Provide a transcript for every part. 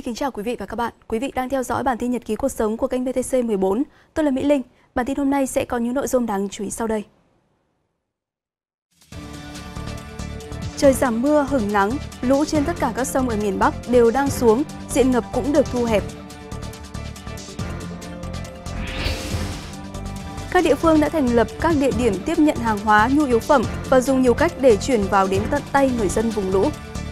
kính chào quý vị và các bạn. Quý vị đang theo dõi bản tin nhật ký cuộc sống của kênh VTC 14. Tôi là Mỹ Linh. Bản tin hôm nay sẽ có những nội dung đáng chú ý sau đây. Trời giảm mưa, hửng nắng, lũ trên tất cả các sông ở miền Bắc đều đang xuống, diện ngập cũng được thu hẹp. Các địa phương đã thành lập các địa điểm tiếp nhận hàng hóa, nhu yếu phẩm và dùng nhiều cách để chuyển vào đến tận tay người dân vùng lũ.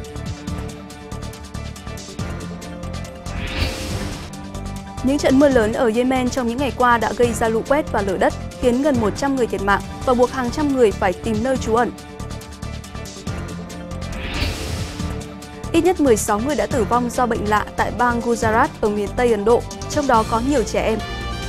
Những trận mưa lớn ở Yemen trong những ngày qua đã gây ra lũ quét và lở đất, khiến gần 100 người thiệt mạng và buộc hàng trăm người phải tìm nơi trú ẩn. Ít nhất 16 người đã tử vong do bệnh lạ tại bang Gujarat ở miền Tây Ấn Độ, trong đó có nhiều trẻ em.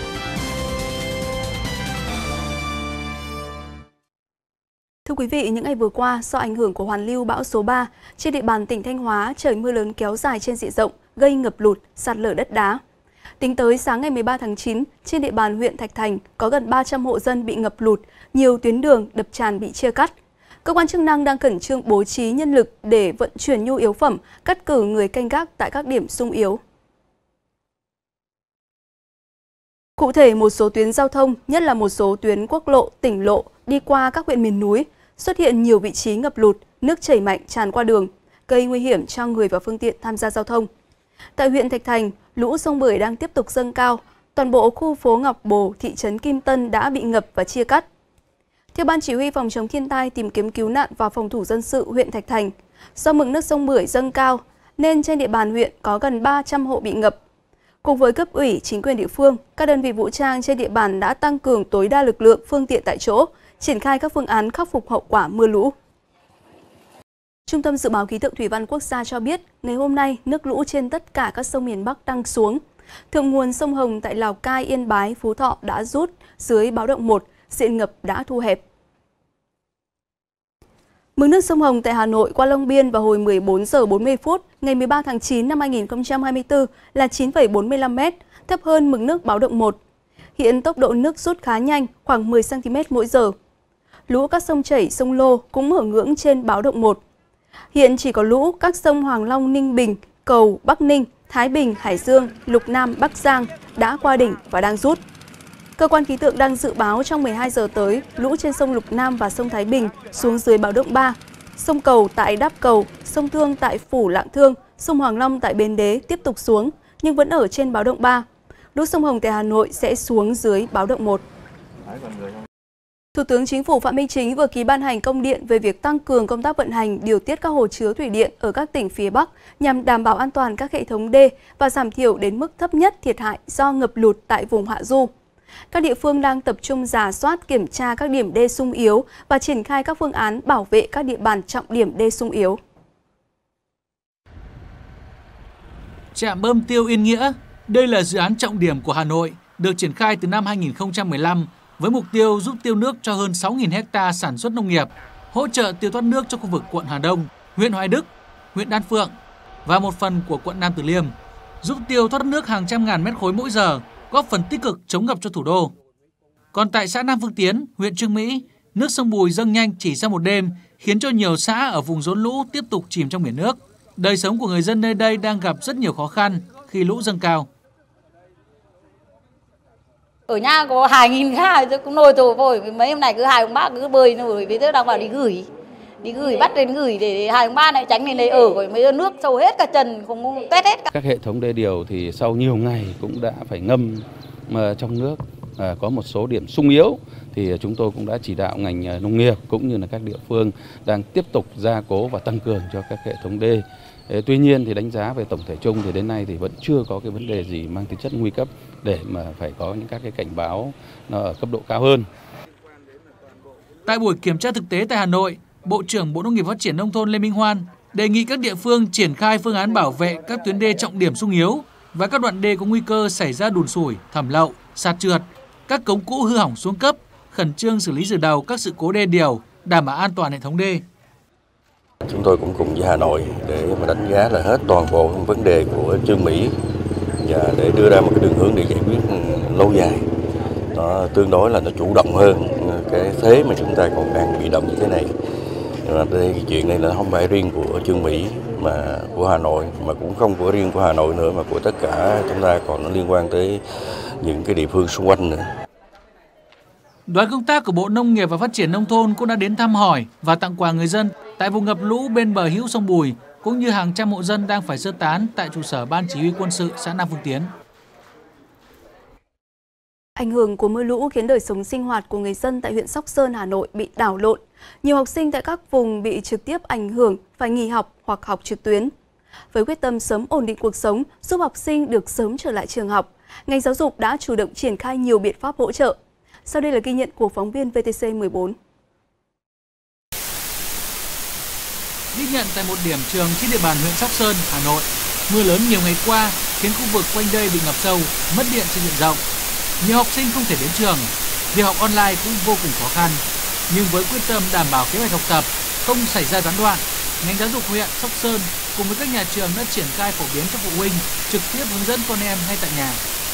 Thưa quý vị, những ngày vừa qua, do ảnh hưởng của hoàn lưu bão số 3, trên địa bàn tỉnh Thanh Hóa, trời mưa lớn kéo dài trên diện rộng, gây ngập lụt, sạt lở đất đá. Tính tới sáng ngày 13 tháng 9, trên địa bàn huyện Thạch Thành có gần 300 hộ dân bị ngập lụt, nhiều tuyến đường, đập tràn bị chia cắt. Cơ quan chức năng đang khẩn trương bố trí nhân lực để vận chuyển nhu yếu phẩm, cắt cử người canh gác tại các điểm xung yếu. Cụ thể, một số tuyến giao thông, nhất là một số tuyến quốc lộ, tỉnh lộ đi qua các huyện miền núi, xuất hiện nhiều vị trí ngập lụt, nước chảy mạnh tràn qua đường, gây nguy hiểm cho người và phương tiện tham gia giao thông. Tại huyện Thạch Thành, lũ sông Bưởi đang tiếp tục dâng cao, toàn bộ khu phố Ngọc Bồ, thị trấn Kim Tân đã bị ngập và chia cắt. Theo Ban Chỉ huy Phòng chống thiên tai, tìm kiếm cứu nạn và phòng thủ dân sự huyện Thạch Thành, do mực nước sông Bưởi dâng cao nên trên địa bàn huyện có gần 300 hộ bị ngập. Cùng với cấp ủy, chính quyền địa phương, các đơn vị vũ trang trên địa bàn đã tăng cường tối đa lực lượng, phương tiện tại chỗ, triển khai các phương án khắc phục hậu quả mưa lũ. Trung tâm Dự báo Khí tượng Thủy văn Quốc gia cho biết, ngày hôm nay, nước lũ trên tất cả các sông miền Bắc đang xuống. Thượng nguồn sông Hồng tại Lào Cai, Yên Bái, Phú Thọ đã rút dưới báo động 1, diện ngập đã thu hẹp. Mực nước sông Hồng tại Hà Nội qua Long Biên vào hồi 14 giờ 40 phút ngày 13 tháng 9 năm 2024 là 9,45 m, thấp hơn mực nước báo động 1. Hiện tốc độ nước rút khá nhanh, khoảng 10 cm mỗi giờ. Lũ các sông chảy, sông Lô cũng ở ngưỡng trên báo động 1. Hiện chỉ có lũ các sông Hoàng Long, Ninh Bình, Cầu, Bắc Ninh, Thái Bình, Hải Dương, Lục Nam, Bắc Giang đã qua đỉnh và đang rút. Cơ quan khí tượng đang dự báo trong 12 giờ tới, lũ trên sông Lục Nam và sông Thái Bình xuống dưới báo động 3. Sông Cầu tại Đáp Cầu, sông Thương tại Phủ Lạng Thương, sông Hoàng Long tại Bến Đế tiếp tục xuống, nhưng vẫn ở trên báo động 3. Lũ sông Hồng tại Hà Nội sẽ xuống dưới báo động 1. Thủ tướng Chính phủ Phạm Minh Chính vừa ký ban hành công điện về việc tăng cường công tác vận hành, điều tiết các hồ chứa thủy điện ở các tỉnh phía Bắc nhằm đảm bảo an toàn các hệ thống đê và giảm thiểu đến mức thấp nhất thiệt hại do ngập lụt tại vùng hạ du. Các địa phương đang tập trung rà soát, kiểm tra các điểm đê sung yếu và triển khai các phương án bảo vệ các địa bàn trọng điểm đê sung yếu. Trạm bơm tiêu Yên Nghĩa, đây là dự án trọng điểm của Hà Nội, được triển khai từ năm 2015 với mục tiêu giúp tiêu nước cho hơn 6.000 ha sản xuất nông nghiệp, hỗ trợ tiêu thoát nước cho khu vực quận Hà Đông, huyện Hoài Đức, huyện Đan Phượng và một phần của quận Nam Từ Liêm, giúp tiêu thoát nước hàng trăm ngàn mét khối mỗi giờ, góp phần tích cực chống ngập cho thủ đô. Còn tại xã Nam Phương Tiến, huyện Chương Mỹ, nước sông Bùi dâng nhanh chỉ sau một đêm, khiến cho nhiều xã ở vùng rốn lũ tiếp tục chìm trong biển nước. Đời sống của người dân nơi đây đang gặp rất nhiều khó khăn khi lũ dâng cao. Ở nhà có 2.000 gà, tôi cũng nồi tổ vội, mấy hôm này cứ hai ông bác cứ bơi nổi, vì tôi đang bảo đi gửi bắt đến gửi để hai ông ba này tránh lên đây ở, rồi mấy nước sâu hết cả trần, không tét hết cả. Các hệ thống đê điều thì sau nhiều ngày cũng đã phải ngâm trong nước, có một số điểm sung yếu thì chúng tôi cũng đã chỉ đạo ngành nông nghiệp cũng như là các địa phương đang tiếp tục gia cố và tăng cường cho các hệ thống đê. Tuy nhiên thì đánh giá về tổng thể chung thì đến nay thì vẫn chưa có cái vấn đề gì mang tính chất nguy cấp để mà phải có những các cái cảnh báo nó ở cấp độ cao hơn. Tại buổi kiểm tra thực tế tại Hà Nội, Bộ trưởng Bộ Nông nghiệp Phát triển Nông thôn Lê Minh Hoan đề nghị các địa phương triển khai phương án bảo vệ các tuyến đê trọng điểm xung yếu và các đoạn đê có nguy cơ xảy ra đùn sủi, thẩm lậu, sạt trượt, các cống cũ hư hỏng xuống cấp, khẩn trương xử lý từ đầu các sự cố đê điều, đảm bảo an toàn hệ thống đê. Chúng tôi cũng cùng với Hà Nội để mà đánh giá là hết toàn bộ vấn đề của Chương Mỹ và để đưa ra một cái đường hướng để giải quyết lâu dài. Nó tương đối là nó chủ động hơn cái thế mà chúng ta còn đang bị động như thế này. Cái chuyện này là không phải riêng của Trương Mỹ mà của Hà Nội, mà cũng không của riêng của Hà Nội nữa, mà của tất cả chúng ta, còn nó liên quan tới những cái địa phương xung quanh nữa. Đoàn công tác của Bộ Nông nghiệp và Phát triển Nông thôn cũng đã đến thăm hỏi và tặng quà người dân tại vùng ngập lũ bên bờ hữu sông Bùi, cũng như hàng trăm hộ dân đang phải sơ tán tại trụ sở Ban Chỉ huy Quân sự xã Nam Phương Tiến. Ảnh hưởng của mưa lũ khiến đời sống sinh hoạt của người dân tại huyện Sóc Sơn, Hà Nội bị đảo lộn. Nhiều học sinh tại các vùng bị trực tiếp ảnh hưởng phải nghỉ học hoặc học trực tuyến. Với quyết tâm sớm ổn định cuộc sống, giúp học sinh được sớm trở lại trường học, ngành giáo dục đã chủ động triển khai nhiều biện pháp hỗ trợ. Sau đây là ghi nhận của phóng viên VTC 14. Ghi nhận tại một điểm trường trên địa bàn huyện Sóc Sơn, Hà Nội, mưa lớn nhiều ngày qua khiến khu vực quanh đây bị ngập sâu, mất điện trên diện rộng. Nhiều học sinh không thể đến trường, việc học online cũng vô cùng khó khăn. Nhưng với quyết tâm đảm bảo kế hoạch học tập, không xảy ra gián đoạn, ngành giáo dục huyện Sóc Sơn cùng với các nhà trường đã triển khai phổ biến cho phụ huynh trực tiếp hướng dẫn con em ngay tại nhà.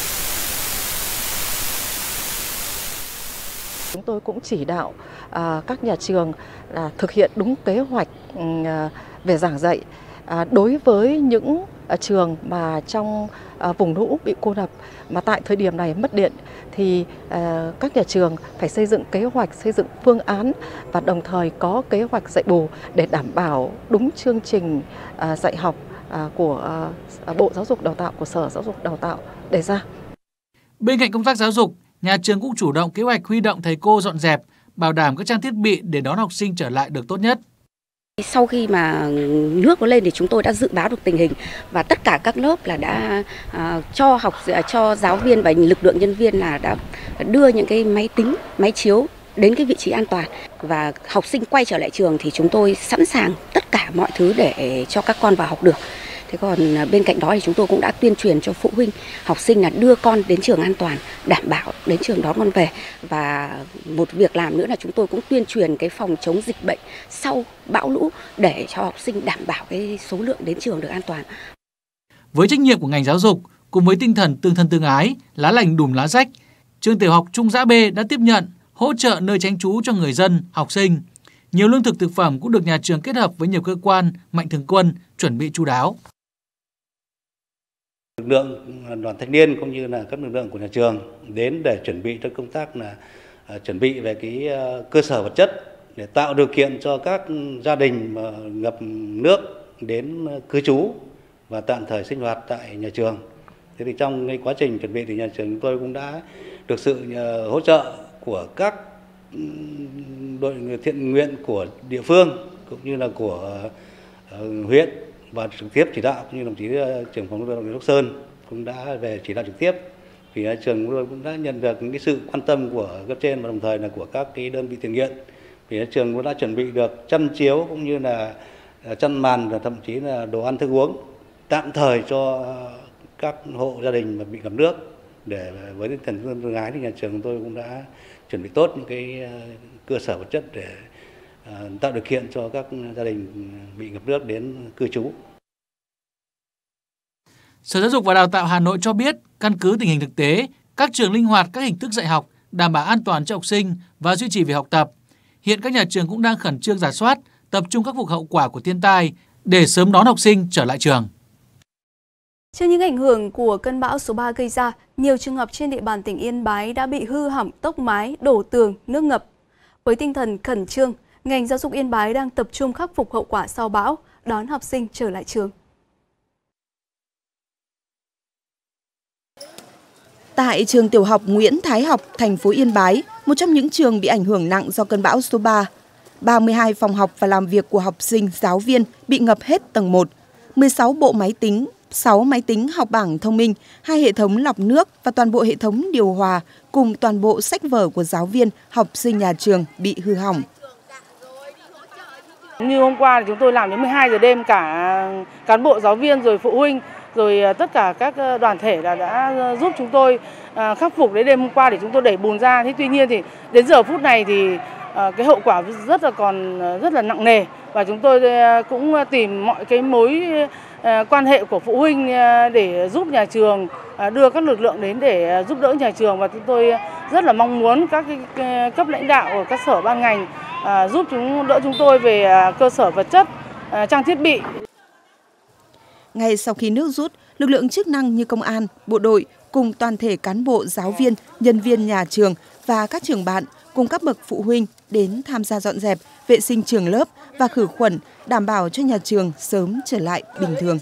Chúng tôi cũng chỉ đạo các nhà trường là thực hiện đúng kế hoạch về giảng dạy. Đối với những trường mà trong vùng lũ bị cô lập mà tại thời điểm này mất điện thì các nhà trường phải xây dựng kế hoạch, xây dựng phương án và đồng thời có kế hoạch dạy bù để đảm bảo đúng chương trình dạy học của Bộ Giáo dục Đào tạo, của Sở Giáo dục Đào tạo đề ra. Bên cạnh công tác giáo dục, nhà trường cũng chủ động kế hoạch huy động thầy cô dọn dẹp, bảo đảm các trang thiết bị để đón học sinh trở lại được tốt nhất. Sau khi mà nước nó lên thì chúng tôi đã dự báo được tình hình và tất cả các lớp là đã cho giáo viên và lực lượng nhân viên là đã đưa những cái máy tính, máy chiếu đến cái vị trí an toàn, và học sinh quay trở lại trường thì chúng tôi sẵn sàng tất cả mọi thứ để cho các con vào học được. Thế còn bên cạnh đó thì chúng tôi cũng đã tuyên truyền cho phụ huynh, học sinh là đưa con đến trường an toàn, đảm bảo đến trường đón con về. Và một việc làm nữa là chúng tôi cũng tuyên truyền cái phòng chống dịch bệnh sau bão lũ để cho học sinh đảm bảo cái số lượng đến trường được an toàn. Với trách nhiệm của ngành giáo dục, cùng với tinh thần tương thân tương ái, lá lành đùm lá rách, trường tiểu học Trung Giã B đã tiếp nhận, hỗ trợ nơi tránh trú cho người dân, học sinh. Nhiều lương thực thực phẩm cũng được nhà trường kết hợp với nhiều cơ quan, mạnh thường quân chuẩn bị chu đáo. Lực lượng đoàn thanh niên cũng như là các lực lượng của nhà trường đến để chuẩn bị cho công tác là chuẩn bị về cái cơ sở vật chất để tạo điều kiện cho các gia đình mà ngập nước đến cư trú và tạm thời sinh hoạt tại nhà trường. Thế thì trong cái quá trình chuẩn bị thì nhà trường chúng tôi cũng đã được sự hỗ trợ của các đội thiện nguyện của địa phương cũng như là của huyện, và trực tiếp chỉ đạo, như đồng chí trưởng phòng lao động Sóc Sơn cũng đã về chỉ đạo trực tiếp. Thì nhà trường cũng đã nhận được những cái sự quan tâm của cấp trên và đồng thời là của các cái đơn vị thiện nguyện. Thì nhà trường cũng đã chuẩn bị được chăn chiếu cũng như là chăn màn và thậm chí là đồ ăn thức uống tạm thời cho các hộ gia đình mà bị ngập nước. Để với tinh thần tương ái thì nhà trường tôi cũng đã chuẩn bị tốt những cái cơ sở vật chất để tạo điều kiện cho các gia đình bị ngập nước đến cư trú. Sở Giáo dục và Đào tạo Hà Nội cho biết, căn cứ tình hình thực tế, các trường linh hoạt các hình thức dạy học, đảm bảo an toàn cho học sinh và duy trì việc học tập. Hiện các nhà trường cũng đang khẩn trương rà soát, tập trung khắc phục hậu quả của thiên tai để sớm đón học sinh trở lại trường. Trước những ảnh hưởng của cơn bão số 3 gây ra, nhiều trường học trên địa bàn tỉnh Yên Bái đã bị hư hỏng tốc mái, đổ tường, nước ngập. Với tinh thần khẩn trương, ngành giáo dục Yên Bái đang tập trung khắc phục hậu quả sau bão, đón học sinh trở lại trường. Tại trường tiểu học Nguyễn Thái Học, thành phố Yên Bái, một trong những trường bị ảnh hưởng nặng do cơn bão số 3, 32 phòng học và làm việc của học sinh, giáo viên bị ngập hết tầng 1, 16 bộ máy tính, 6 máy tính học bảng thông minh, 2 hệ thống lọc nước và toàn bộ hệ thống điều hòa cùng toàn bộ sách vở của giáo viên, học sinh nhà trường bị hư hỏng. Như hôm qua thì chúng tôi làm đến 12 giờ đêm, cả cán bộ giáo viên rồi phụ huynh rồi tất cả các đoàn thể đã giúp chúng tôi khắc phục đến đêm hôm qua để chúng tôi đẩy bùn ra. Thế tuy nhiên thì đến giờ phút này thì cái hậu quả rất là nặng nề, và chúng tôi cũng tìm mọi cái mối quan hệ của phụ huynh để giúp nhà trường, đưa các lực lượng đến để giúp đỡ nhà trường, và chúng tôi rất là mong muốn các cái cấp lãnh đạo ở các sở ban ngành giúp đỡ chúng tôi về cơ sở vật chất, trang thiết bị. Ngay sau khi nước rút, lực lượng chức năng như công an, bộ đội cùng toàn thể cán bộ, giáo viên, nhân viên nhà trường và các trường bạn cùng các bậc phụ huynh đến tham gia dọn dẹp, vệ sinh trường lớp và khử khuẩn, đảm bảo cho nhà trường sớm trở lại bình thường.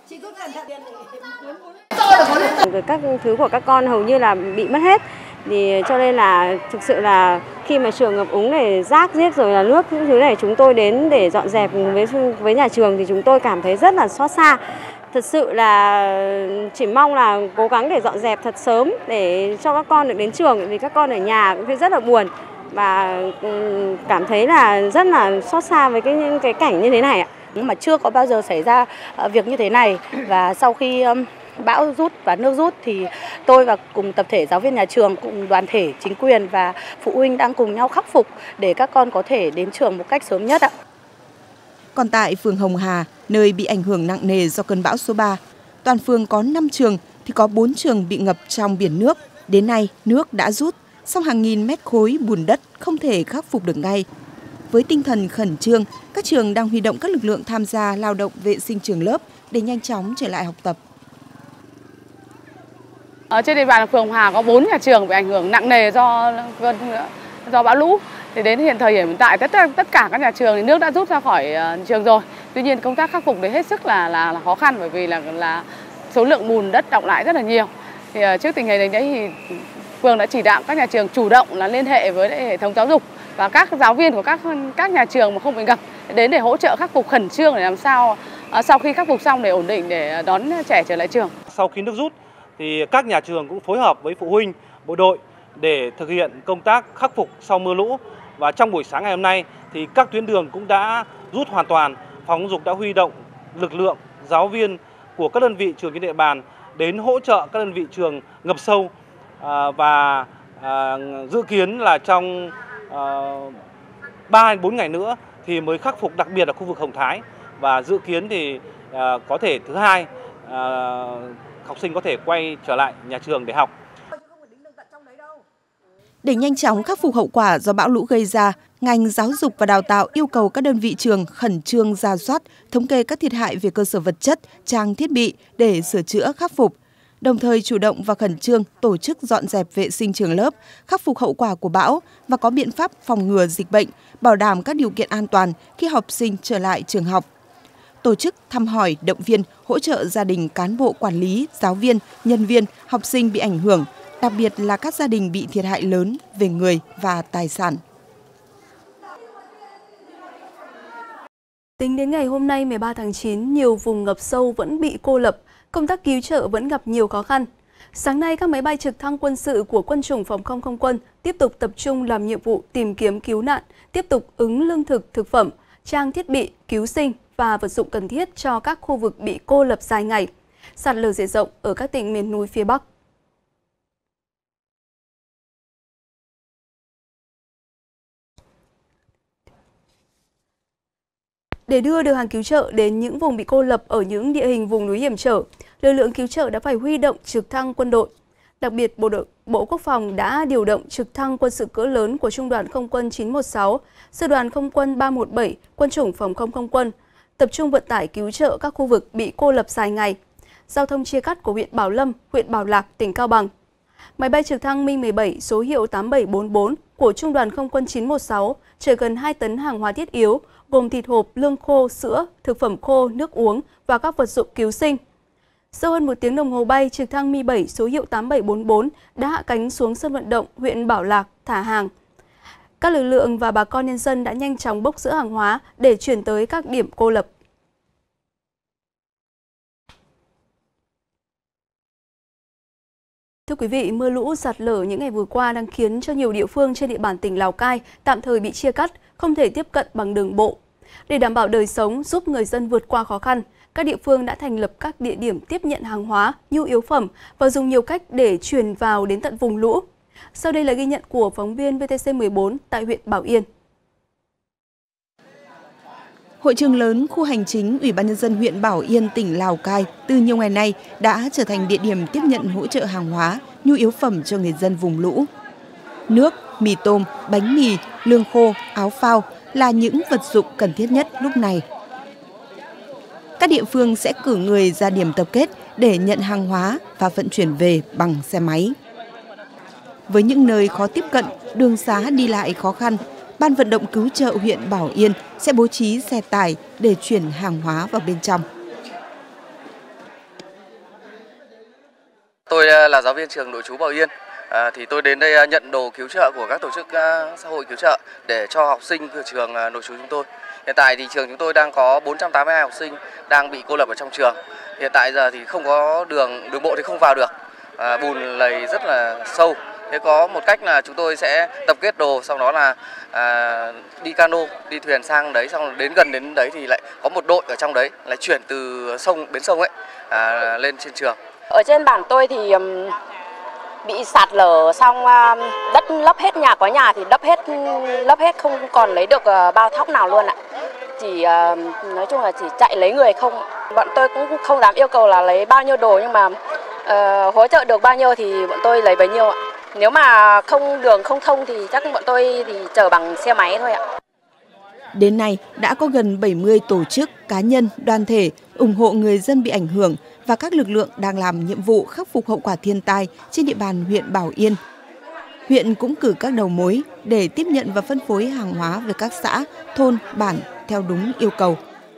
Các thứ của các con hầu như là bị mất hết, thì cho nên là thực sự là khi mà trường ngập úng này, rác riết rồi là nước, những thứ này chúng tôi đến để dọn dẹp với nhà trường thì chúng tôi cảm thấy rất là xót xa. Thật sự là chỉ mong là cố gắng để dọn dẹp thật sớm để cho các con được đến trường, vì các con ở nhà cũng thấy rất là buồn và cảm thấy là rất là xót xa với những cái cảnh như thế này ạ. Mà chưa có bao giờ xảy ra việc như thế này, và sau khi bão rút và nước rút thì tôi và cùng tập thể giáo viên nhà trường, cùng đoàn thể, chính quyền và phụ huynh đang cùng nhau khắc phục để các con có thể đến trường một cách sớm nhất ạ. Còn tại phường Hồng Hà, nơi bị ảnh hưởng nặng nề do cơn bão số 3, toàn phường có 5 trường thì có 4 trường bị ngập trong biển nước. Đến nay, nước đã rút, song hàng nghìn mét khối bùn đất không thể khắc phục được ngay. Với tinh thần khẩn trương, các trường đang huy động các lực lượng tham gia lao động vệ sinh trường lớp để nhanh chóng trở lại học tập. Ở trên địa bàn phường Hồng Hà có 4 nhà trường bị ảnh hưởng nặng nề do bão lũ. Thì đến thời điểm hiện tại tất cả các nhà trường thì nước đã rút ra khỏi trường rồi. Tuy nhiên công tác khắc phục đấy hết sức là khó khăn, bởi vì là số lượng bùn đất đọng lại rất là nhiều. Thì trước tình hình đấy thì phường đã chỉ đạo các nhà trường chủ động là liên hệ với hệ thống giáo dục và các giáo viên của các nhà trường mà không bị ngập đến để hỗ trợ khắc phục khẩn trương để làm sao sau khi khắc phục xong để ổn định để đón trẻ trở lại trường. Sau khi nước rút thì các nhà trường cũng phối hợp với phụ huynh, bộ đội để thực hiện công tác khắc phục sau mưa lũ. Và trong buổi sáng ngày hôm nay thì các tuyến đường cũng đã rút hoàn toàn. Phòng giáo dục đã huy động lực lượng giáo viên của các đơn vị trường trên địa bàn đến hỗ trợ các đơn vị trường ngập sâu, và dự kiến là trong 3-4 ngày nữa thì mới khắc phục, đặc biệt là khu vực Hồng Thái, và dự kiến thì có thể thứ Hai học sinh có thể quay trở lại nhà trường để học. Để nhanh chóng khắc phục hậu quả do bão lũ gây ra, ngành giáo dục và đào tạo yêu cầu các đơn vị trường khẩn trương rà soát, thống kê các thiệt hại về cơ sở vật chất, trang thiết bị để sửa chữa khắc phục. Đồng thời chủ động và khẩn trương tổ chức dọn dẹp vệ sinh trường lớp, khắc phục hậu quả của bão và có biện pháp phòng ngừa dịch bệnh, bảo đảm các điều kiện an toàn khi học sinh trở lại trường học. Tổ chức thăm hỏi, động viên, hỗ trợ gia đình cán bộ quản lý, giáo viên, nhân viên, học sinh bị ảnh hưởng, đặc biệt là các gia đình bị thiệt hại lớn về người và tài sản. Tính đến ngày hôm nay 13 tháng 9, nhiều vùng ngập sâu vẫn bị cô lập, công tác cứu trợ vẫn gặp nhiều khó khăn. Sáng nay, các máy bay trực thăng quân sự của Quân chủng Phòng không Không quân tiếp tục tập trung làm nhiệm vụ tìm kiếm cứu nạn, tiếp tục ứng lương thực, thực phẩm, trang thiết bị, cứu sinh và vật dụng cần thiết cho các khu vực bị cô lập dài ngày, sạt lở diện rộng ở các tỉnh miền núi phía Bắc. Để đưa được hàng cứu trợ đến những vùng bị cô lập ở những địa hình vùng núi hiểm trở, lực lượng cứu trợ đã phải huy động trực thăng quân đội. Đặc biệt, Bộ Quốc phòng đã điều động trực thăng quân sự cỡ lớn của Trung đoàn Không quân 916, Sư đoàn Không quân 317, Quân chủng Phòng không Không quân, tập trung vận tải cứu trợ các khu vực bị cô lập dài ngày. Giao thông chia cắt của huyện Bảo Lâm, huyện Bảo Lạc, tỉnh Cao Bằng. Máy bay trực thăng Mi-17 số hiệu 8744 của Trung đoàn Không quân 916 chở gần 2 tấn hàng hóa thiết yếu, gồm thịt hộp, lương khô, sữa, thực phẩm khô, nước uống và các vật dụng cứu sinh. Sau hơn 1 tiếng đồng hồ bay, trực thăng Mi-7 số hiệu 8744 đã hạ cánh xuống sân vận động huyện Bảo Lạc thả hàng. Các lực lượng và bà con nhân dân đã nhanh chóng bốc dỡ hàng hóa để chuyển tới các điểm cô lập. Thưa quý vị, mưa lũ sạt lở những ngày vừa qua đang khiến cho nhiều địa phương trên địa bàn tỉnh Lào Cai tạm thời bị chia cắt, không thể tiếp cận bằng đường bộ. Để đảm bảo đời sống, giúp người dân vượt qua khó khăn, các địa phương đã thành lập các địa điểm tiếp nhận hàng hóa, nhu yếu phẩm và dùng nhiều cách để truyền vào đến tận vùng lũ. Sau đây là ghi nhận của phóng viên VTC14 tại huyện Bảo Yên. Hội trường lớn khu hành chính Ủy ban Nhân dân huyện Bảo Yên, tỉnh Lào Cai từ nhiều ngày nay đã trở thành địa điểm tiếp nhận hỗ trợ hàng hóa, nhu yếu phẩm cho người dân vùng lũ. Nước, mì tôm, bánh mì, lương khô, áo phao là những vật dụng cần thiết nhất lúc này. Các địa phương sẽ cử người ra điểm tập kết để nhận hàng hóa và vận chuyển về bằng xe máy. Với những nơi khó tiếp cận, đường xá đi lại khó khăn, Ban vận động cứu trợ huyện Bảo Yên sẽ bố trí xe tải để chuyển hàng hóa vào bên trong. Tôi là giáo viên trường nội trú Bảo Yên. Thì tôi đến đây nhận đồ cứu trợ của các tổ chức xã hội cứu trợ để cho học sinh của trường nội trú chúng tôi. Hiện tại thì trường chúng tôi đang có 482 học sinh đang bị cô lập ở trong trường. Hiện tại giờ thì không có đường bộ thì không vào được, bùn lầy rất là sâu. Thế có một cách là chúng tôi sẽ tập kết đồ, sau đó là đi cano, đi thuyền sang đấy, xong đến gần đến đấy thì lại có một đội ở trong đấy lại chuyển từ bến sông ấy lên trên trường. Ở trên bản tôi thì bị sạt lở xong đất lấp hết, nhà có nhà thì lấp hết không còn lấy được bao thóc nào luôn ạ. Chỉ nói chung là chỉ chạy lấy người không. Bọn tôi cũng không dám yêu cầu là lấy bao nhiêu đồ, nhưng mà hỗ trợ được bao nhiêu thì bọn tôi lấy bấy nhiêu ạ. Nếu mà đường không thông thì chắc bọn tôi thì chở bằng xe máy thôi ạ. Đến nay đã có gần 70 tổ chức, cá nhân, đoàn thể ủng hộ người dân bị ảnh hưởng và các lực lượng đang làm nhiệm vụ khắc phục hậu quả thiên tai trên địa bàn huyện Bảo Yên. Huyện cũng cử các đầu mối để tiếp nhận và phân phối hàng hóa về các xã, thôn, bản theo đúng yêu cầu.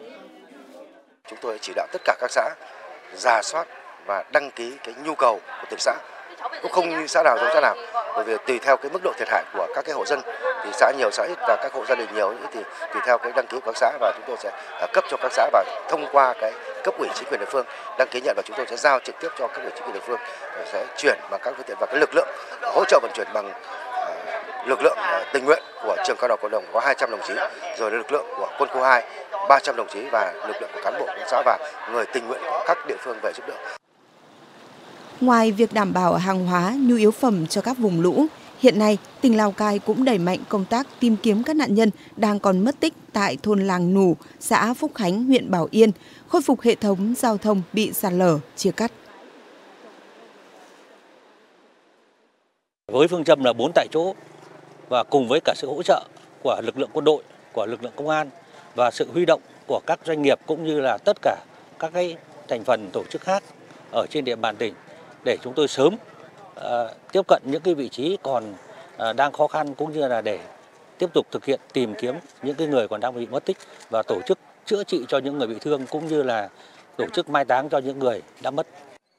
Chúng tôi chỉ đạo tất cả các xã rà soát và đăng ký cái nhu cầu của từng xã. Cũng không như xã nào giống xã nào, bởi vì tùy theo cái mức độ thiệt hại của các cái hộ dân thì xã nhiều xã ít và các hộ gia đình nhiều thì tùy theo cái đăng ký của các xã, và chúng tôi sẽ cấp cho các xã và thông qua cái cấp ủy chính quyền địa phương đăng ký nhận, và chúng tôi sẽ giao trực tiếp cho cấp ủy chính quyền địa phương sẽ chuyển bằng các phương tiện và cái lực lượng hỗ trợ vận chuyển bằng lực lượng tình nguyện của trường cao đẳng cộng đồng có 200 đồng chí, rồi lực lượng của quân khu 2 300 đồng chí và lực lượng của cán bộ của xã và người tình nguyện của các địa phương về giúp đỡ. Ngoài việc đảm bảo hàng hóa, nhu yếu phẩm cho các vùng lũ, hiện nay tỉnh Lào Cai cũng đẩy mạnh công tác tìm kiếm các nạn nhân đang còn mất tích tại thôn Làng Nủ, xã Phúc Khánh, huyện Bảo Yên, khôi phục hệ thống giao thông bị sạt lở, chia cắt. Với phương châm là 4 tại chỗ và cùng với cả sự hỗ trợ của lực lượng quân đội, của lực lượng công an và sự huy động của các doanh nghiệp cũng như là tất cả các cái thành phần tổ chức khác ở trên địa bàn tỉnh, để chúng tôi sớm tiếp cận những cái vị trí còn đang khó khăn, cũng như là để tiếp tục thực hiện tìm kiếm những cái người còn đang bị mất tích và tổ chức chữa trị cho những người bị thương, cũng như là tổ chức mai táng cho những người đã mất.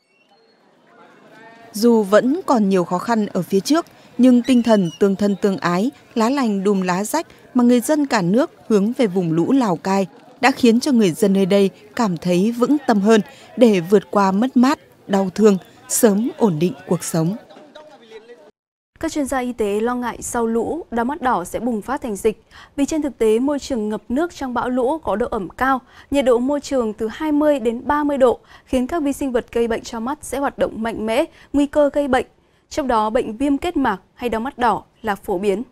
Dù vẫn còn nhiều khó khăn ở phía trước, nhưng tinh thần tương thân tương ái, lá lành đùm lá rách mà người dân cả nước hướng về vùng lũ Lào Cai đã khiến cho người dân nơi đây cảm thấy vững tâm hơn để vượt qua mất mát, đau thương, sớm ổn định cuộc sống. Các chuyên gia y tế lo ngại sau lũ, đau mắt đỏ sẽ bùng phát thành dịch. Vì trên thực tế, môi trường ngập nước trong bão lũ có độ ẩm cao, nhiệt độ môi trường từ 20 đến 30 độ, khiến các vi sinh vật gây bệnh cho mắt sẽ hoạt động mạnh mẽ, nguy cơ gây bệnh. Trong đó, bệnh viêm kết mạc hay đau mắt đỏ là phổ biến.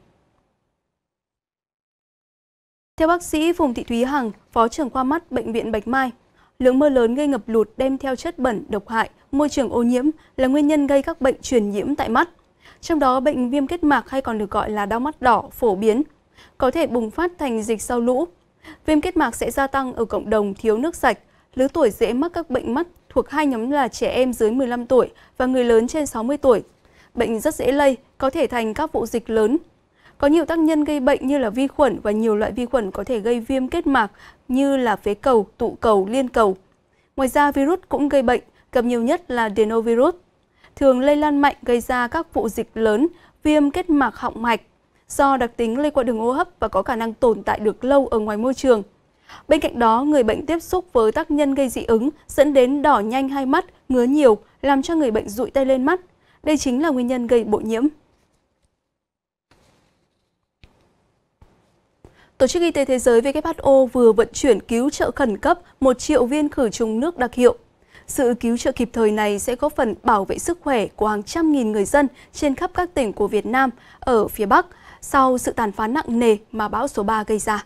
Theo bác sĩ Phùng Thị Thúy Hằng, Phó trưởng khoa mắt Bệnh viện Bạch Mai, lượng mưa lớn gây ngập lụt đem theo chất bẩn, độc hại, môi trường ô nhiễm là nguyên nhân gây các bệnh truyền nhiễm tại mắt. Trong đó, bệnh viêm kết mạc hay còn được gọi là đau mắt đỏ phổ biến, có thể bùng phát thành dịch sau lũ. Viêm kết mạc sẽ gia tăng ở cộng đồng thiếu nước sạch, lứa tuổi dễ mắc các bệnh mắt thuộc hai nhóm là trẻ em dưới 15 tuổi và người lớn trên 60 tuổi. Bệnh rất dễ lây, có thể thành các vụ dịch lớn. Có nhiều tác nhân gây bệnh như là vi khuẩn và nhiều loại vi khuẩn có thể gây viêm kết mạc như là phế cầu, tụ cầu, liên cầu. Ngoài ra, virus cũng gây bệnh, gặp nhiều nhất là adenovirus. Thường lây lan mạnh gây ra các vụ dịch lớn, viêm kết mạc họng mạch, do đặc tính lây qua đường hô hấp và có khả năng tồn tại được lâu ở ngoài môi trường. Bên cạnh đó, người bệnh tiếp xúc với tác nhân gây dị ứng dẫn đến đỏ nhanh hai mắt, ngứa nhiều, làm cho người bệnh dụi tay lên mắt. Đây chính là nguyên nhân gây bội nhiễm. Tổ chức Y tế Thế giới WHO vừa vận chuyển cứu trợ khẩn cấp 1 triệu viên khử trùng nước đặc hiệu. Sự cứu trợ kịp thời này sẽ góp phần bảo vệ sức khỏe của hàng trăm nghìn người dân trên khắp các tỉnh của Việt Nam ở phía Bắc sau sự tàn phá nặng nề mà bão số 3 gây ra.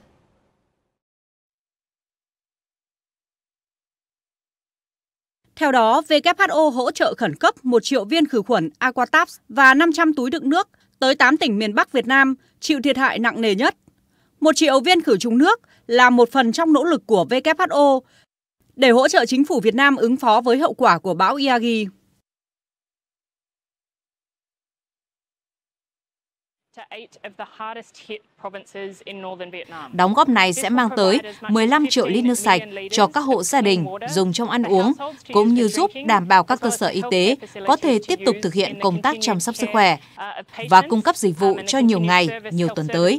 Theo đó, WHO hỗ trợ khẩn cấp 1 triệu viên khử khuẩn Aquatabs và 500 túi đựng nước tới 8 tỉnh miền Bắc Việt Nam chịu thiệt hại nặng nề nhất. 1 triệu viên khử trùng nước là một phần trong nỗ lực của WHO để hỗ trợ chính phủ Việt Nam ứng phó với hậu quả của bão Yagi. Đóng góp này sẽ mang tới 15 triệu lít nước sạch cho các hộ gia đình dùng trong ăn uống, cũng như giúp đảm bảo các cơ sở y tế có thể tiếp tục thực hiện công tác chăm sóc sức khỏe và cung cấp dịch vụ cho nhiều ngày, nhiều tuần tới.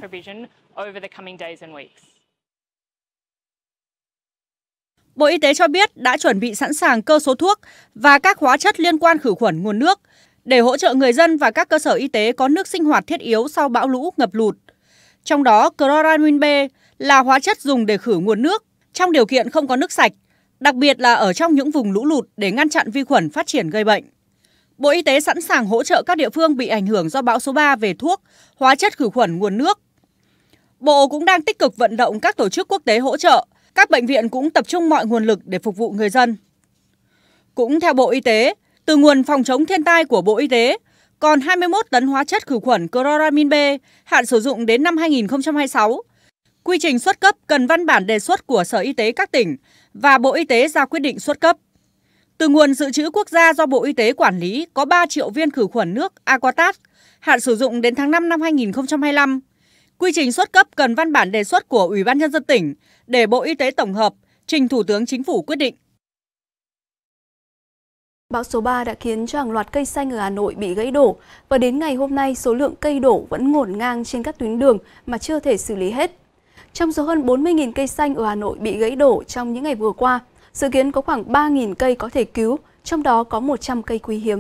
Bộ Y tế cho biết đã chuẩn bị sẵn sàng cơ số thuốc và các hóa chất liên quan khử khuẩn nguồn nước để hỗ trợ người dân và các cơ sở y tế có nước sinh hoạt thiết yếu sau bão lũ ngập lụt. Trong đó, chloramin B là hóa chất dùng để khử nguồn nước trong điều kiện không có nước sạch, đặc biệt là ở trong những vùng lũ lụt để ngăn chặn vi khuẩn phát triển gây bệnh. Bộ Y tế sẵn sàng hỗ trợ các địa phương bị ảnh hưởng do bão số 3 về thuốc, hóa chất khử khuẩn nguồn nước. Bộ cũng đang tích cực vận động các tổ chức quốc tế hỗ trợ, các bệnh viện cũng tập trung mọi nguồn lực để phục vụ người dân. Cũng theo Bộ Y tế, từ nguồn phòng chống thiên tai của Bộ Y tế, còn 21 tấn hóa chất khử khuẩn chloramin B hạn sử dụng đến năm 2026. Quy trình xuất cấp cần văn bản đề xuất của Sở Y tế các tỉnh và Bộ Y tế ra quyết định xuất cấp. Từ nguồn dự trữ quốc gia do Bộ Y tế quản lý có 3 triệu viên khử khuẩn nước Aquatat, hạn sử dụng đến tháng 5 năm 2025. Quy trình xuất cấp cần văn bản đề xuất của Ủy ban Nhân dân tỉnh để Bộ Y tế tổng hợp, trình Thủ tướng Chính phủ quyết định. Bão số 3 đã khiến cho hàng loạt cây xanh ở Hà Nội bị gãy đổ và đến ngày hôm nay số lượng cây đổ vẫn ngổn ngang trên các tuyến đường mà chưa thể xử lý hết. Trong số hơn 40.000 cây xanh ở Hà Nội bị gãy đổ trong những ngày vừa qua, dự kiến có khoảng 3.000 cây có thể cứu, trong đó có 100 cây quý hiếm.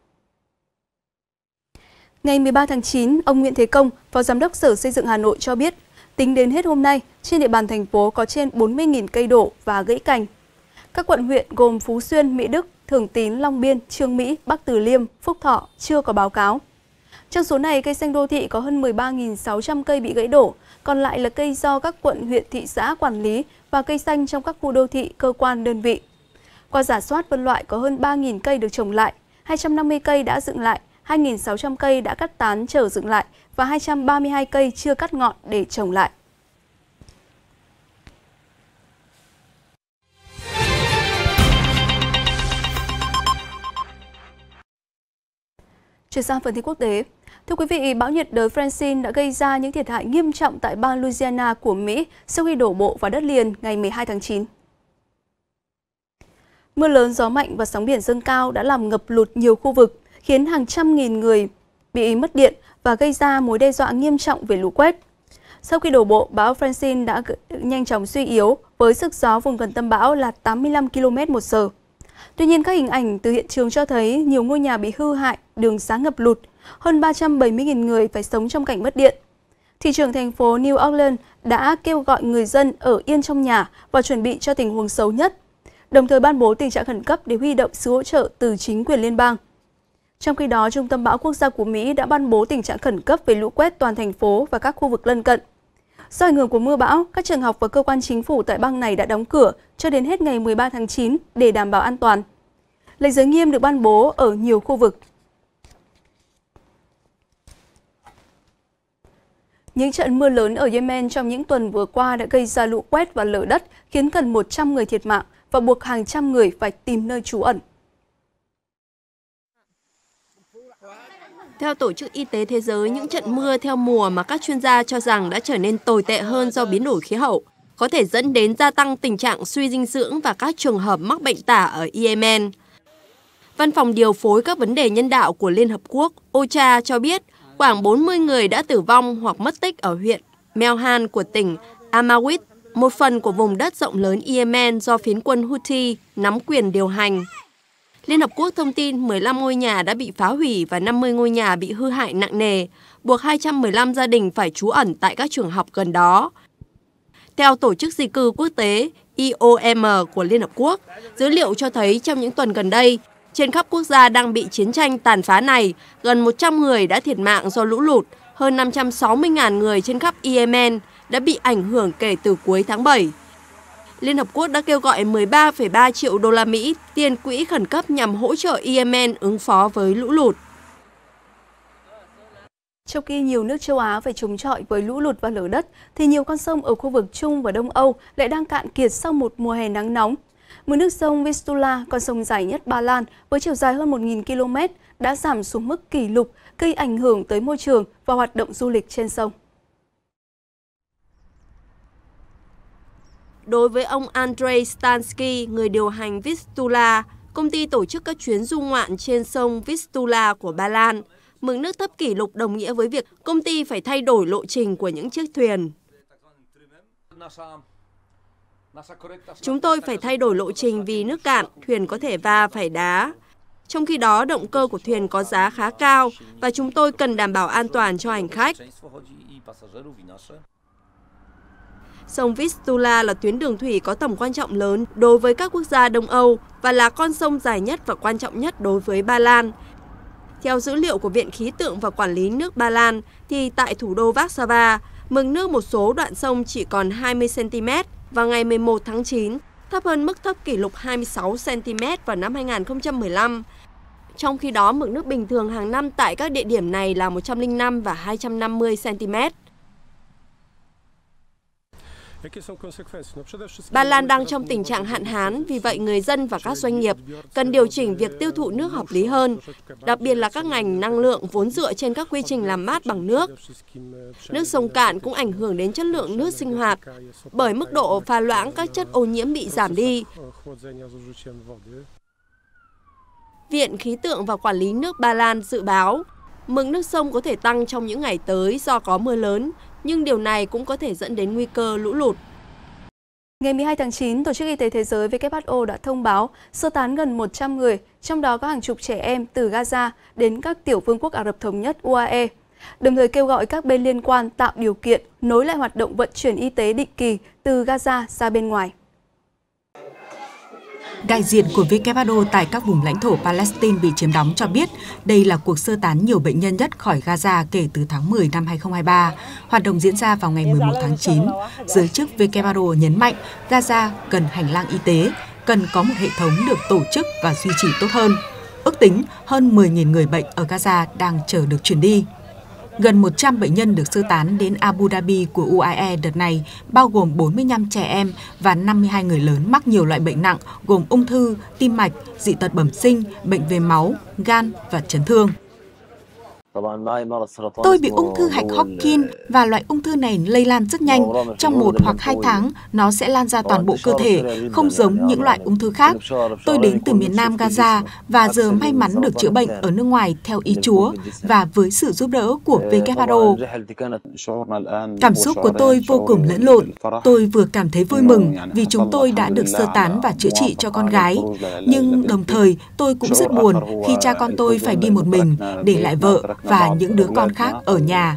Ngày 13 tháng 9, ông Nguyễn Thế Công, Phó Giám đốc Sở Xây dựng Hà Nội cho biết, tính đến hết hôm nay, trên địa bàn thành phố có trên 40.000 cây đổ và gãy cành. Các quận huyện gồm Phú Xuyên, Mỹ Đức, Thường Tín, Long Biên, Chương Mỹ, Bắc Từ Liêm, Phúc Thọ chưa có báo cáo. Trong số này, cây xanh đô thị có hơn 13.600 cây bị gãy đổ, còn lại là cây do các quận, huyện, thị xã quản lý và cây xanh trong các khu đô thị, cơ quan, đơn vị. Qua rà soát phân loại có hơn 3.000 cây được trồng lại, 250 cây đã dựng lại, 2.600 cây đã cắt tán chờ dựng lại và 232 cây chưa cắt ngọn để trồng lại. Chuyển sang phần tin quốc tế. Thưa quý vị, bão nhiệt đới Francine đã gây ra những thiệt hại nghiêm trọng tại bang Louisiana của Mỹ sau khi đổ bộ vào đất liền ngày 12 tháng 9. Mưa lớn, gió mạnh và sóng biển dâng cao đã làm ngập lụt nhiều khu vực, khiến hàng trăm nghìn người bị mất điện và gây ra mối đe dọa nghiêm trọng về lũ quét. Sau khi đổ bộ, bão Francine đã nhanh chóng suy yếu với sức gió vùng gần tâm bão là 85 km/h. Tuy nhiên, các hình ảnh từ hiện trường cho thấy nhiều ngôi nhà bị hư hại, đường xá ngập lụt, hơn 370.000 người phải sống trong cảnh mất điện. Thị trưởng thành phố New Orleans đã kêu gọi người dân ở yên trong nhà và chuẩn bị cho tình huống xấu nhất, đồng thời ban bố tình trạng khẩn cấp để huy động sự hỗ trợ từ chính quyền liên bang. Trong khi đó, Trung tâm Bão Quốc gia của Mỹ đã ban bố tình trạng khẩn cấp về lũ quét toàn thành phố và các khu vực lân cận. Do ảnh hưởng của mưa bão, các trường học và cơ quan chính phủ tại bang này đã đóng cửa cho đến hết ngày 13 tháng 9 để đảm bảo an toàn. Lệnh giới nghiêm được ban bố ở nhiều khu vực. Những trận mưa lớn ở Yemen trong những tuần vừa qua đã gây ra lũ quét và lở đất, khiến gần 100 người thiệt mạng và buộc hàng trăm người phải tìm nơi trú ẩn. Theo Tổ chức Y tế Thế giới, những trận mưa theo mùa mà các chuyên gia cho rằng đã trở nên tồi tệ hơn do biến đổi khí hậu, có thể dẫn đến gia tăng tình trạng suy dinh dưỡng và các trường hợp mắc bệnh tả ở Yemen. Văn phòng điều phối các vấn đề nhân đạo của Liên Hợp Quốc, OCHA cho biết khoảng 40 người đã tử vong hoặc mất tích ở huyện Melhan của tỉnh Amawit, một phần của vùng đất rộng lớn Yemen do phiến quân Houthi nắm quyền điều hành. Liên Hợp Quốc thông tin 15 ngôi nhà đã bị phá hủy và 50 ngôi nhà bị hư hại nặng nề, buộc 215 gia đình phải trú ẩn tại các trường học gần đó. Theo Tổ chức Di cư Quốc tế IOM của Liên Hợp Quốc, dữ liệu cho thấy trong những tuần gần đây, trên khắp quốc gia đang bị chiến tranh tàn phá này, gần 100 người đã thiệt mạng do lũ lụt, hơn 560.000 người trên khắp Yemen đã bị ảnh hưởng kể từ cuối tháng 7. Liên Hợp Quốc đã kêu gọi 13,3 triệu đô la Mỹ tiền quỹ khẩn cấp nhằm hỗ trợ Yemen ứng phó với lũ lụt. Trong khi nhiều nước châu Á phải chống chọi với lũ lụt và lở đất, thì nhiều con sông ở khu vực Trung và Đông Âu lại đang cạn kiệt sau một mùa hè nắng nóng. Mực nước sông Vistula, con sông dài nhất Ba Lan với chiều dài hơn 1.000 km, đã giảm xuống mức kỷ lục, gây ảnh hưởng tới môi trường và hoạt động du lịch trên sông. Đối với ông Andrzej Stański, người điều hành Vistula, công ty tổ chức các chuyến du ngoạn trên sông Vistula của Ba Lan, mực nước thấp kỷ lục đồng nghĩa với việc công ty phải thay đổi lộ trình của những chiếc thuyền. Chúng tôi phải thay đổi lộ trình vì nước cạn, thuyền có thể va phải đá. Trong khi đó, động cơ của thuyền có giá khá cao và chúng tôi cần đảm bảo an toàn cho hành khách. Sông Vistula là tuyến đường thủy có tầm quan trọng lớn đối với các quốc gia Đông Âu và là con sông dài nhất và quan trọng nhất đối với Ba Lan. Theo dữ liệu của Viện Khí tượng và Quản lý nước Ba Lan, thì tại thủ đô Warsaw, mực nước một số đoạn sông chỉ còn 20 cm vào ngày 11 tháng 9, thấp hơn mức thấp kỷ lục 26 cm vào năm 2015. Trong khi đó, mực nước bình thường hàng năm tại các địa điểm này là 105 và 250 cm. Ba Lan đang trong tình trạng hạn hán, vì vậy người dân và các doanh nghiệp cần điều chỉnh việc tiêu thụ nước hợp lý hơn, đặc biệt là các ngành năng lượng vốn dựa trên các quy trình làm mát bằng nước. Nước sông cạn cũng ảnh hưởng đến chất lượng nước sinh hoạt, bởi mức độ pha loãng các chất ô nhiễm bị giảm đi. Viện Khí tượng và Quản lý nước Ba Lan dự báo, mực nước sông có thể tăng trong những ngày tới do có mưa lớn, nhưng điều này cũng có thể dẫn đến nguy cơ lũ lụt. Ngày 12 tháng 9, Tổ chức Y tế Thế giới WHO đã thông báo sơ tán gần 100 người, trong đó có hàng chục trẻ em từ Gaza đến các tiểu vương quốc Ả Rập Thống Nhất UAE, đồng thời kêu gọi các bên liên quan tạo điều kiện nối lại hoạt động vận chuyển y tế định kỳ từ Gaza ra bên ngoài. Đại diện của WHO tại các vùng lãnh thổ Palestine bị chiếm đóng cho biết đây là cuộc sơ tán nhiều bệnh nhân nhất khỏi Gaza kể từ tháng 10 năm 2023. Hoạt động diễn ra vào ngày 11 tháng 9. Giới chức WHO nhấn mạnh Gaza cần hành lang y tế, cần có một hệ thống được tổ chức và duy trì tốt hơn. Ước tính hơn 10.000 người bệnh ở Gaza đang chờ được chuyển đi. Gần 100 bệnh nhân được sơ tán đến Abu Dhabi của UAE đợt này, bao gồm 45 trẻ em và 52 người lớn mắc nhiều loại bệnh nặng gồm ung thư, tim mạch, dị tật bẩm sinh, bệnh về máu, gan và chấn thương. Tôi bị ung thư hạch Hodgkin và loại ung thư này lây lan rất nhanh. Trong 1 hoặc 2 tháng, nó sẽ lan ra toàn bộ cơ thể, không giống những loại ung thư khác. Tôi đến từ miền Nam Gaza và giờ may mắn được chữa bệnh ở nước ngoài theo ý Chúa và với sự giúp đỡ của WHO. Cảm xúc của tôi vô cùng lẫn lộn. Tôi vừa cảm thấy vui mừng vì chúng tôi đã được sơ tán và chữa trị cho con gái. Nhưng đồng thời, tôi cũng rất buồn khi cha con tôi phải đi một mình, để lại vợ và những đứa con khác ở nhà.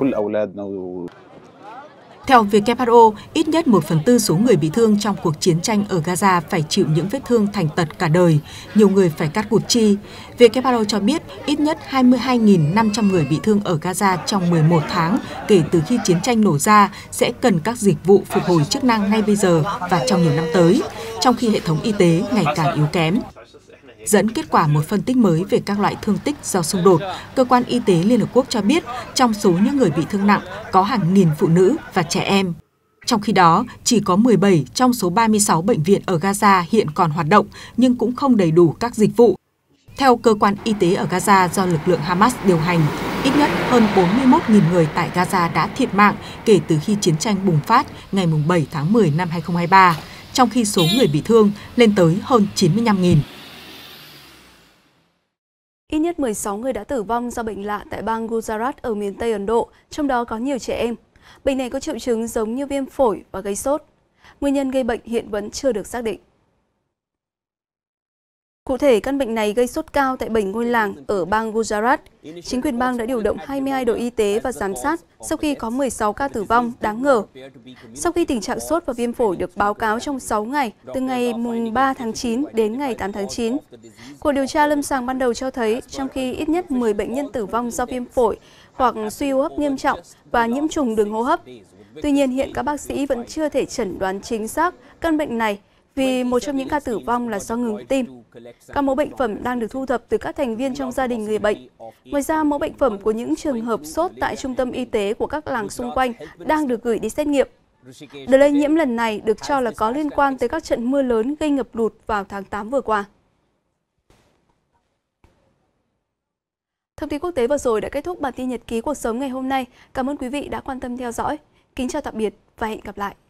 Theo WHO, ít nhất 1/4 số người bị thương trong cuộc chiến tranh ở Gaza phải chịu những vết thương thành tật cả đời. Nhiều người phải cắt cụt chi. WHO cho biết ít nhất 22.500 người bị thương ở Gaza trong 11 tháng kể từ khi chiến tranh nổ ra sẽ cần các dịch vụ phục hồi chức năng ngay bây giờ và trong nhiều năm tới, trong khi hệ thống y tế ngày càng yếu kém. Dẫn kết quả một phân tích mới về các loại thương tích do xung đột, Cơ quan Y tế Liên Hợp Quốc cho biết trong số những người bị thương nặng có hàng nghìn phụ nữ và trẻ em. Trong khi đó, chỉ có 17 trong số 36 bệnh viện ở Gaza hiện còn hoạt động nhưng cũng không đầy đủ các dịch vụ. Theo Cơ quan Y tế ở Gaza do lực lượng Hamas điều hành, ít nhất hơn 41.000 người tại Gaza đã thiệt mạng kể từ khi chiến tranh bùng phát ngày 7 tháng 10 năm 2023, trong khi số người bị thương lên tới hơn 95.000. Ít nhất 16 người đã tử vong do bệnh lạ tại bang Gujarat ở miền Tây Ấn Độ, trong đó có nhiều trẻ em. Bệnh này có triệu chứng giống như viêm phổi và gây sốt. Nguyên nhân gây bệnh hiện vẫn chưa được xác định. Cụ thể, căn bệnh này gây sốt cao tại 7 ngôi làng ở bang Gujarat. Chính quyền bang đã điều động 22 đội y tế và giám sát sau khi có 16 ca tử vong đáng ngờ. Sau khi tình trạng sốt và viêm phổi được báo cáo trong 6 ngày, từ ngày 3 tháng 9 đến ngày 8 tháng 9. Cuộc điều tra lâm sàng ban đầu cho thấy, trong khi ít nhất 10 bệnh nhân tử vong do viêm phổi hoặc suy hô hấp nghiêm trọng và nhiễm trùng đường hô hấp. Tuy nhiên, hiện các bác sĩ vẫn chưa thể chẩn đoán chính xác căn bệnh này vì một trong những ca tử vong là do ngừng tim. Các mẫu bệnh phẩm đang được thu thập từ các thành viên trong gia đình người bệnh. Ngoài ra, mẫu bệnh phẩm của những trường hợp sốt tại trung tâm y tế của các làng xung quanh đang được gửi đi xét nghiệm. Đợt lây nhiễm lần này được cho là có liên quan tới các trận mưa lớn gây ngập lụt vào tháng 8 vừa qua. Thông tin quốc tế vừa rồi đã kết thúc bản tin nhật ký cuộc sống ngày hôm nay. Cảm ơn quý vị đã quan tâm theo dõi. Kính chào tạm biệt và hẹn gặp lại.